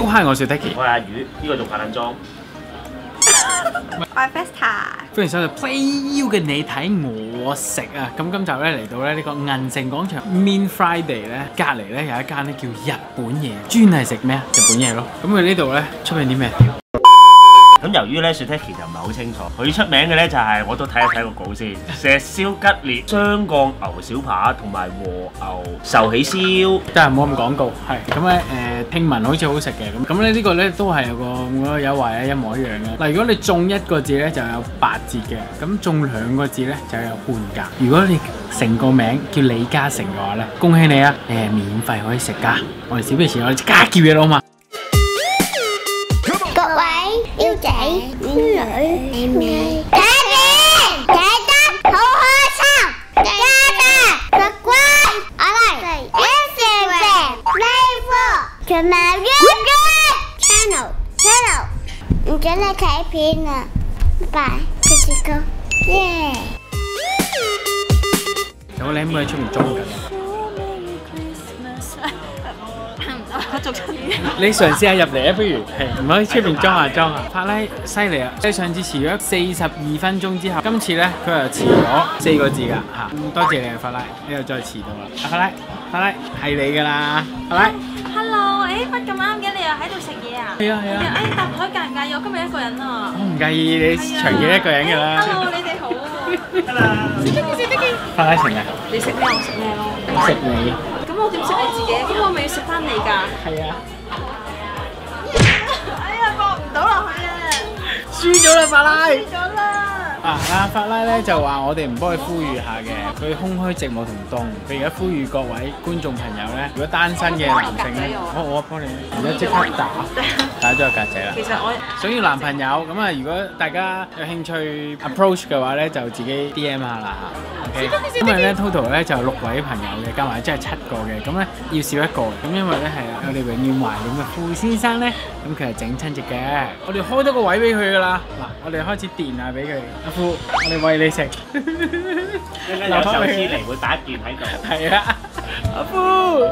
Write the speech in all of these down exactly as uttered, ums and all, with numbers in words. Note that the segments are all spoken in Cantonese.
嗨，我是 Dicky， 我係阿魚，呢個仲拍緊妝。 我係 Festa， 歡迎收睇 Play U 嘅你睇我食啊！咁今集咧嚟到咧呢個銀城廣場 Mean Friday 咧，隔離咧有一間咧叫日本嘢，專係食咩啊？日本嘢咯。咁佢呢度咧出面啲咩料？ 咁由於咧 Suteki 就唔係好清楚，佢出名嘅咧就係、是、我都睇一睇個稿先，石燒吉列、雙降牛小排同埋和牛壽喜燒。 真係冇咁廣告，係咁咧誒，聽聞好似好食嘅，咁咁咧呢個咧都係有個優惠啊，一模一樣嘅。嗱，如果你中一個字咧就有八折嘅，咁中兩個字咧就有半價。如果你成個名叫李嘉誠嘅話咧，恭喜你啊！你係免費可以食㗎。我哋小肥錢我哋即刻叫嘢佬嘛！ 妖仔、妖女、妹妹，睇片睇得好開心，大家嘅乖，我嚟一成成呢課，同埋 YouTube channel channel， 唔准你睇片啊！拜拜，繼續講，耶！ 有個靚妹喺出面裝緊。 我做緊嘢。 你嘗試下入嚟啊，不如係唔可以出邊裝下裝下。法拉犀利啊！即係上次遲咗四十二分鐘之後，今次咧佢又遲咗四個字㗎嚇。多謝你啊，法拉，你又再遲到啦。阿法拉，法拉係你㗎啦，法拉。 Hello， 誒乜咁啱嘅？你又喺度食嘢啊？ 係啊係啊。 誒搭台介唔介意？我今日一個人啊。 我唔介意你長期一個人㗎啦。 Hello， 你哋好。 Hello。 食得嘅食得嘅。 法拉成啊！ 你食咩我食咩咯。 食你。 咁我點食你自己？咁我咪要食翻你㗎。 係啊。 哎呀，放唔到落去啊！ 輸咗啦，法拉。 輸咗啦。 啊！阿法拉咧就話我哋唔幫佢呼籲下嘅，佢空虛寂寞同凍。佢而家呼籲各位觀眾朋友咧，如果單身嘅男性咧，我我幫你，而家即刻打打咗個格仔啦。 其實我想要男朋友咁啊，如果大家有興趣 approach 嘅話咧，就自己 D M 下啦嚇。OK，因為咧 total 咧就六位朋友嘅，加埋即係七個嘅，咁咧要少一個。咁因為咧係我哋永遠懷念嘅傅先生咧，咁佢係整親隻嘅，我哋開多個位俾佢噶啦。嗱，我哋開始電下俾佢。阿傅，我哋餵你食。 一陣有壽司嚟會打一段喺度。 係啊，阿傅。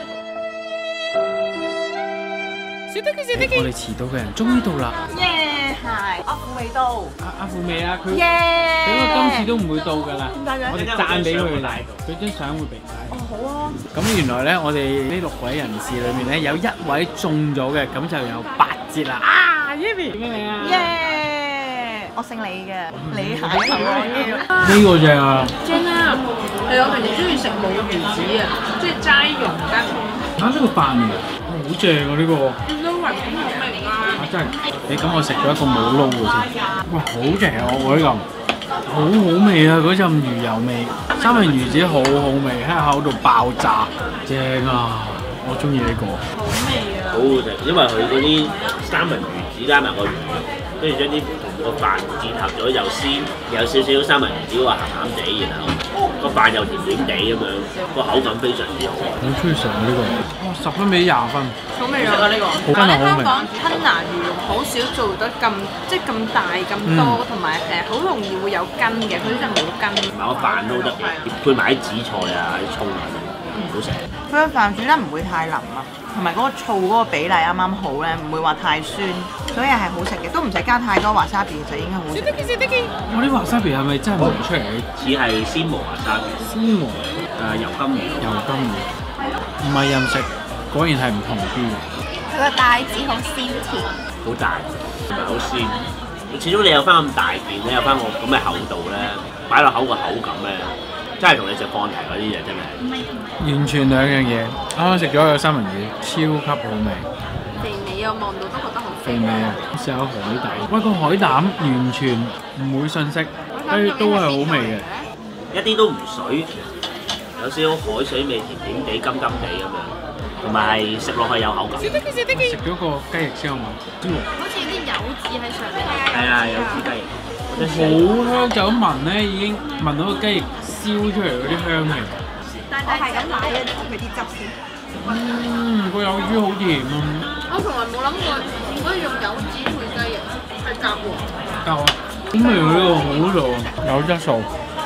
我哋遲到嘅人終於到啦！ 耶係，阿傅未到。 阿阿傅未啊？佢耶！ 俾我今次都唔會到㗎啦。 點解嘅？ 我哋讚俾佢啦，佢張相會俾晒。 哦，好啊。咁原來咧，我哋呢六位人士裏面咧，有一位中咗嘅，咁就有八折啦。啊 ，Yumi， 點解你啊？ 耶！我姓李嘅，李蟹頭啊！ 呢個正啊！ 正啊！係我平時中意食冇魚子啊，即係齋蓉加葱。 啊！呢個飯嚟，好正啊！呢個。 撈雲咁好味㗎。 啊！真係，你咁我食咗一個冇撈嘅先。哇！好正啊！我呢個。好好味啊！嗰陣魚油味，三文魚子好好味，喺口度爆炸，正啊！我中意呢個。 好味啊！ 好好食，因為佢嗰啲三文魚子加埋個魚，跟住將啲同個飯結合咗，又鮮，有少少三文魚子話鹹鹹地，然後個飯又甜甜地咁樣，個口感非常之好。 好中意食呢個，哇！十分俾廿分。 好味啊！呢個。 真係好味。 香港吞拿魚好少做得咁即係咁大咁多，同埋誒好容易會有筋嘅，佢呢隻冇筋。 同埋個飯都得嘅，配埋啲紫菜啊、啲葱啊，好食。 佢個飯煮得唔會太腍啊，同埋嗰個醋嗰個比例啱啱好咧，唔會話太酸，所以係好食嘅，都唔使加太多華沙比就已經好食。 我啲華沙比係咪真係磨出嚟？ 似係鮮無華沙比， 鮮磨誒油甘魚， 油甘魚，唔係任食，果然係唔同啲嘅。 佢個帶子好鮮甜， 好大，同埋好鮮。始終你有翻咁大件咧，有翻個咁嘅厚度咧，擺落口個口感咧，真係同你食放題嗰啲嘢真係完全兩樣嘢。啱啱食咗個三文魚，超級好味。 肥美啊，望到都覺得好肥味啊！試下海膽，喂個海膽完全唔會遜色，都都係好味嘅。 一啲都唔水，有少少海水味，甜甜地、甘甘地咁樣，同埋係食落去有口感。 食咗個雞翼先好嘛？ 好似有啲柚子喺上面。 係啊，有支雞翼。 好香，就咁聞咧，已經聞到個雞翼燒出嚟嗰啲香味。 我係咁買嘅，佢啲汁先。 嗯，個柚子好甜啊！ 我從來冇諗過可以用柚子配雞翼，係夾喎。 夠啊！咁味呢個好食喎，有質素。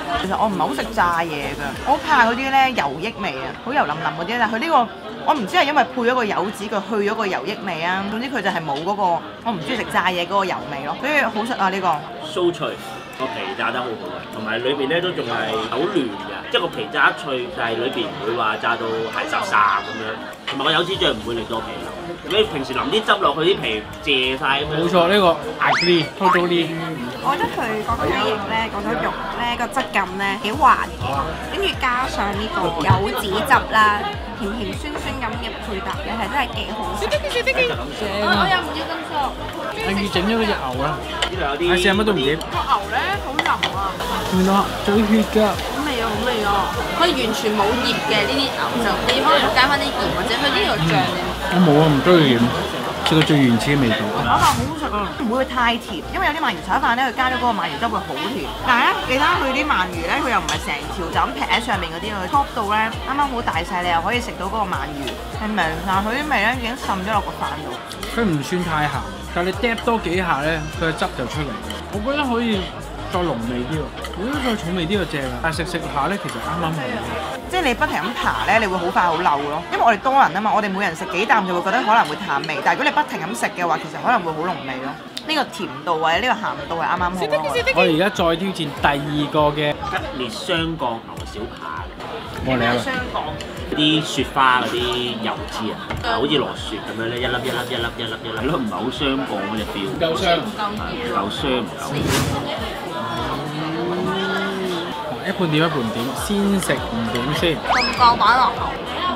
其實我唔係好食炸嘢㗎，我好怕嗰啲咧油益味啊，好油淋淋嗰啲。但係佢呢個我唔知係因為配咗個柚子，佢去咗個油益味啊。總之佢就係冇嗰個我唔中意食炸嘢嗰個油味咯，所以好食啊呢個。 酥脆，個皮炸得好好嘅，同埋裏邊咧都仲係好嫩嘅，即係個皮炸得脆，但係裏邊唔會話炸到係沙沙咁樣，同埋個柚子醬唔會令到皮流。你平時淋啲汁落去啲皮謝晒咁樣。 冇錯，呢、這個 agree totally。 我覺得佢個雞翼咧，嗰種肉咧，個質感咧幾滑嘅，跟住加上呢個柚子汁啦，甜甜酸酸咁嘅配搭嘅係真係幾好食。我我又唔要咁熟。 阿宇整咗嗰隻牛啦， 呢度有啲。 阿試下乜都唔點。 個牛咧好腍啊！ 見到最血㗎。 好味啊，好味啊！佢完全冇醃嘅呢啲牛就，你可能加翻啲鹽或者佢呢度醬你。 我冇啊，唔中意鹽，食個最原始嘅味道。 炒飯好好食啊，唔會太甜，因為有啲鰻魚炒飯咧，佢加咗嗰個鰻魚汁會好甜。但係咧，你睇下佢啲鰻魚咧，佢又唔係成條就咁劈喺上面嗰啲，佢 top 到咧啱啱好大細，你又可以食到嗰個鰻魚係明曬，佢啲味咧已經滲咗落個飯度。 佢唔算太鹹，但係你嗒多幾下咧，佢嘅汁就出嚟嘅。我覺得可以再濃味啲喎，如果再重味啲就正啦。但係食食下咧，其實啱啱好。 即係你不停咁爬咧，你會好快好漏咯。因為我哋多人啊嘛，我哋每人食幾啖就會覺得可能會淡味，但係如果你不停咁食嘅話，其實可能會好濃味咯。呢個甜度或者呢個鹹度係啱啱好咯。 我哋而家再挑戰第二個嘅吉列雙降牛小排， 我嚟啦。 香港啲雪花嗰啲油脂啊，好似落雪咁樣咧，一粒一粒一粒一粒一粒，係咯，唔係好雙降嗰隻 feel。 夠香， 唔夠霜唔夠。 一半點一半點，先食唔點先。 咁降擺落口。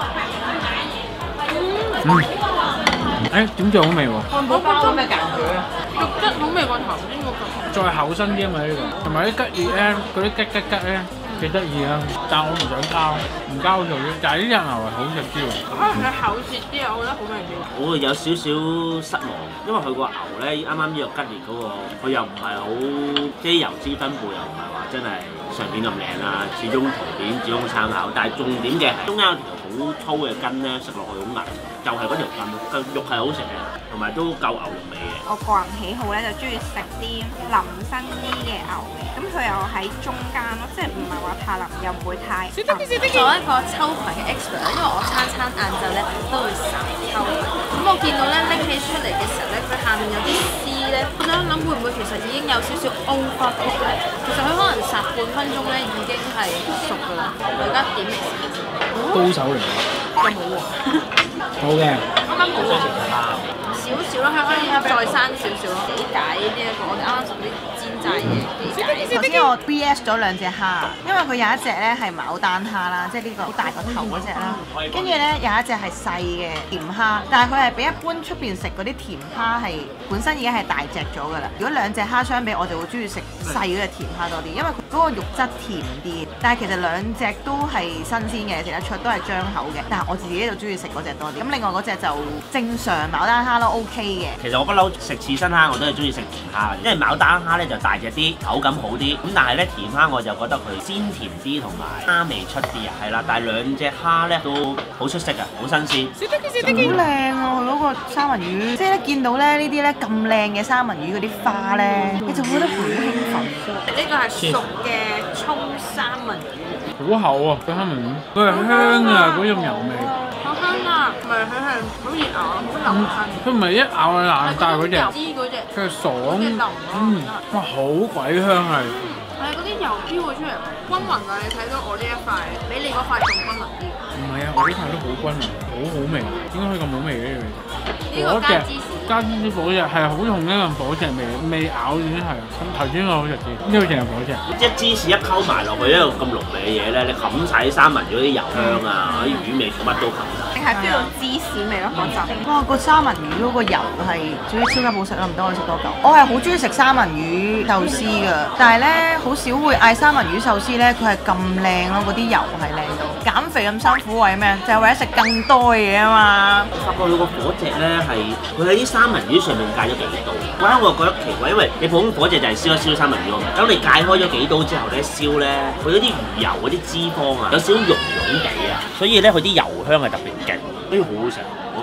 嗯。誒點仲好味喎？ 漢堡包咩感覺啊？ 肉質好味過頭先嗰個。 再厚身啲啊嘛呢個，同埋啲吉列咧，嗰啲吉吉吉咧幾得意啊！但係我唔想交，唔交就啫。但係呢隻牛係好食啲喎。 可能佢厚切啲啊，我覺得好味啲。 我會有少少失望，因為佢個牛咧，啱啱呢個吉列嗰個，佢又唔係好，即係油脂分布又唔係話真係上面咁靚啦，始終圖片只供參考。但係重點嘅係中間有條好粗嘅筋咧，食落去好韌，就係嗰條筋咯，個肉係好食嘅，同埋都夠牛肉味嘅。 我個人喜好咧就中意食啲腍身啲嘅牛嘅，咁佢又喺中間咯，即係唔係話太腍又唔會太硬。作為一個秋葵嘅 expert 因為我餐餐晏晝咧都會烚秋葵，咁我見到咧拎起出嚟嘅時候咧，佢下面有啲絲咧，我想諗會唔會其實已經有少少 overcook 咧？其實佢可能烚半分鐘咧已經係熟㗎啦。我而家點嚟試試。 高手嚟嘅。 有冇喎？ 好嘅。 啱啱冇喎。少少啦，佢可以再生少少咯。幾解呢一個？我哋啱啱食啲煎炸嘢。 頭先我 B S 咗兩隻蝦，因為佢有一隻咧係牡丹蝦啦，即係呢個好大個頭嗰隻啦。跟住咧有一隻係細嘅甜蝦，但係佢係比一般出邊食嗰啲甜蝦係本身已經係大隻咗㗎啦。如果兩隻蝦相比，我就會中意食細嗰隻甜蝦多啲，因為佢嗰個肉質甜啲。但係其實兩隻都係新鮮嘅，食得出都係張口嘅。但係我自己就中意食嗰隻多啲。咁另外嗰隻就正常牡丹蝦咯 ，OK 嘅。 其實我不嬲食刺身蝦我都係中意食甜蝦嘅，因為牡丹蝦咧就大隻啲，口感好啲。咁但係咧甜蝦我就覺得佢鮮甜啲同埋蝦味出啲啊，係啦。但係兩隻蝦咧都好出色啊，好新鮮。 好靚啊！佢嗰個三文魚，即係咧見到咧呢啲咧咁靚嘅三文魚嗰啲花咧，你就覺得好興奮。 呢個係熟嘅葱三文魚， 好厚啊！個三文魚，佢係香啊！嗰種油味。 好香啊！唔係佢係好熱咬，好流thân。 佢唔係一咬就爛，但係嗰隻油脂嗰隻， 佢係爽，嗯，哇，好鬼香係。 係嗰啲油飄會出嚟，均勻啊！你睇到我呢一塊，比你嗰塊仲均勻啲。 唔係啊，我呢塊都好均勻，好好味。點解可以咁好味嘅呢樣嘢？ 呢個加芝士， 加芝士火隻係好重呢個火隻味，未咬已經係。頭先我好食啲，呢個淨係火隻。 即係芝士一溝埋落去一個咁濃味嘅嘢咧，你冚晒啲三文魚嗰啲油香啊，啲魚味乜都冚晒。 定係 feel 到芝士味咯嗰陣。 哇！個三文魚嗰個油係總之超級好食啦，唔得我食多嚿。我係好中意食三文魚壽司㗎，但係咧好少會嗌三文魚壽司咧，佢係咁靚咯，嗰啲油係靚到。減肥咁辛苦為咩？就係為咗食更多嘅嘢啊嘛！ 我發覺佢個火隻咧係佢喺啲三文魚上面戒咗幾刀，我咧我覺得奇怪，因為你普通火隻就係燒一燒三文魚，咁你戒開咗幾刀之後咧燒咧，佢嗰啲魚油嗰啲脂肪啊有少少溶溶地啊，所以咧佢啲油香係特別勁，所以好好食嗰個。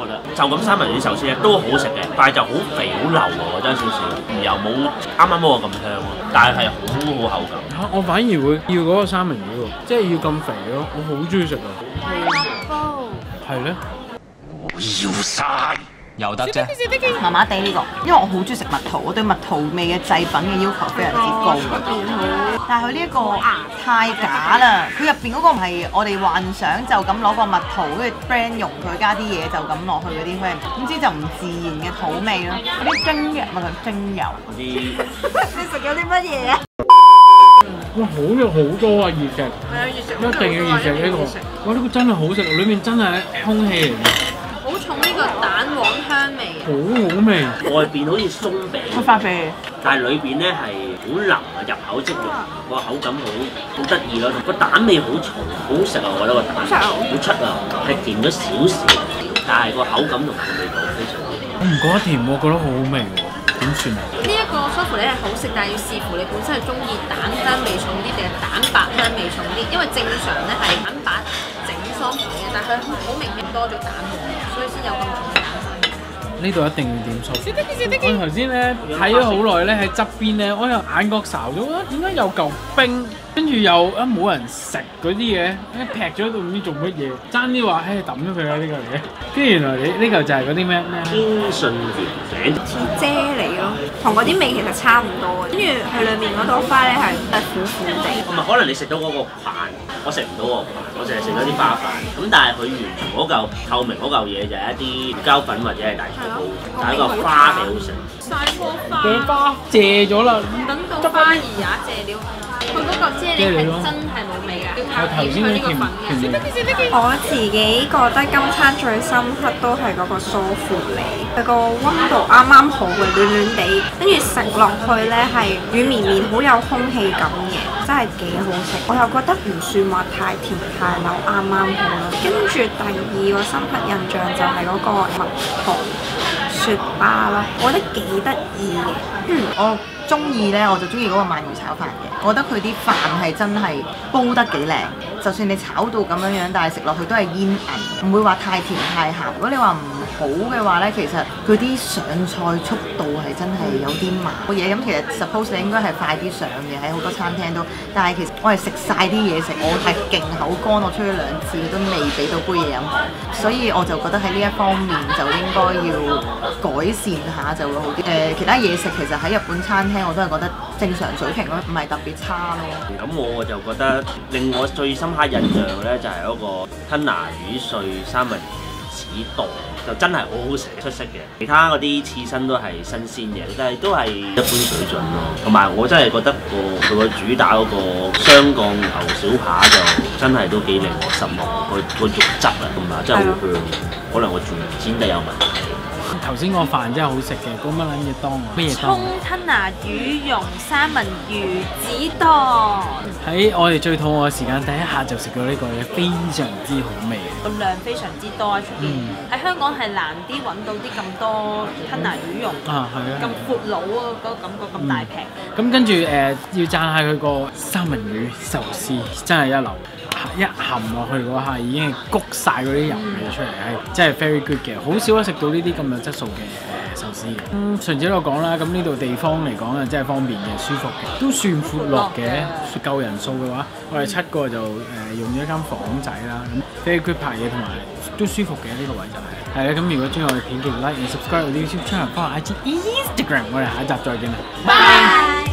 覺得。就咁三文魚壽司咧都好食嘅，但係就好肥好流喎，我覺得少少，又冇啱啱嗰個咁香咯，但係係好好口感。 嚇！我反而會要嗰個三文魚喎，即係要咁肥咯，我好中意食啊。係咧。 要晒，又得啫。 麻麻地呢個，因為我好中意食蜜桃，我對蜜桃味嘅製品嘅要求非常之高。但係佢呢一個太假啦，佢入邊嗰個唔係我哋幻想就咁攞個蜜桃跟住 brand 溶佢加啲嘢就咁落去嗰啲咩，點知就唔自然嘅土味咯。嗰啲精油咪係精油。 啲你食咗啲乜嘢啊？ 哇！好咗好多啊，熱食，一定要熱食呢個。哇！呢個真係好食，裏面真係空氣嚟嘅。 好重呢個蛋黃香味， 好好味。 外邊好似鬆餅， 出發俾但係裏邊咧係好腍啊，入口即溶，個口感好好得意咯。個蛋味好重，好好食啊！我覺得個蛋好出啊，係甜咗少少，但係個口感同埋個味道非常之。 我唔覺得甜，我覺得好好味喎。點算啊？ 呢一個梳芙咧係好食，但係要視乎你本身係中意蛋香味重啲定係蛋白香味重啲，因為正常咧係蛋白整梳芙嘅，但係佢好明顯多咗蛋黃，所以先有咁重嘅蛋香味。 呢度一定要點梳芙。我頭先咧睇咗好耐咧喺側邊咧，我又眼角睄咗，啊點解有嚿冰，跟住又啊冇人食嗰啲嘢，一劈咗喺度唔知做乜嘢，爭啲話誒抌咗佢啦呢嚿嘢，跟住原來你呢嚿就係嗰啲咩咩天信圓餅， 似啫喱咯，同嗰啲味其實差唔多嘅，跟住佢裡面嗰朵花咧係誒苦苦地。 唔係可能你食到嗰個飯，我食唔到個飯，我淨係食咗啲花飯。咁但係佢原嗰嚿透明嗰嚿嘢就係一啲膠粉或者係大豆，但係個花幾好食。 晒棵花， 佢花謝咗啦， 等到花兒也謝了。佢嗰個啫喱係真係冇味㗎，要靠點佢呢個粉嘅。我自己覺得今餐最深刻都係嗰個梳芙梨，佢個溫度啱啱好嘅，暖暖地，跟住食落去咧係軟綿綿，好有空氣感嘅，真係幾好食。我又覺得唔算話太甜太流，啱啱好啦。跟住第二個深刻印象就係嗰個蜜桃雪巴啦，我覺得幾得意嘅。嗯， 我中意咧，我就中意嗰個鰻魚炒飯嘅。我覺得佢啲飯係真係煲得幾靚，就算你炒到咁樣樣，但係食落去都係煙韌，唔會話太甜太鹹。如果你話唔好嘅話咧，其實佢啲上菜速度係真係有啲慢。個嘢咁其實 suppose 你應該係快啲上嘅，喺好多餐廳都。但係其實我係食晒啲嘢食，我係勁口乾，我出咗兩次佢都未俾到杯嘢飲，所以我就覺得喺呢一方面就應該要改善下就會好啲。誒、呃，其他嘢食其實喺日本餐廳我都係覺得正常水平咯，唔係特別差咯。 咁我就覺得令我最深刻印象咧就係嗰個吞拿魚碎三文魚子檔，就真係好好食出色嘅。其他嗰啲刺身都係新鮮嘅，但係都係一般水準咯。同埋我真係覺得個佢個主打嗰個雙降牛小排就真係都幾令我失望。佢個肉質啊同埋真係好香，可能我煮煎得有問題。 頭先個飯真係好食嘅，嗰乜撚嘢檔啊？乜嘢檔？ 葱吞拿魚蓉三文魚子檔。 喺我哋最肚餓嘅時間，第一下就食到呢個嘢，非常之好味。 個量非常之多喺出邊，喺香港係難啲揾到啲咁多吞拿魚蓉啊，係啊， 咁闊佬啊，嗰個感覺咁大劈。 咁跟住誒，要讚下佢個三文魚壽司，真係一流。一含落去嗰下已經係谷晒嗰啲油味出嚟，係真係 very good 嘅，好少食到呢啲咁有質素嘅誒壽司嘅。嗯，上次都講啦，咁呢度地方嚟講啊，真係方便嘅，舒服嘅，都算闊落嘅。夠人數嘅話，我哋七個就誒、呃、用咗間房仔啦，咁 very good 拍嘢同埋都舒服嘅呢、這個位就係、是。係啦，咁如果中意我哋片，記得 like and subscribe 我哋 YouTube channel，幫我 I G、Instagram，我哋下一集再見啦，拜拜。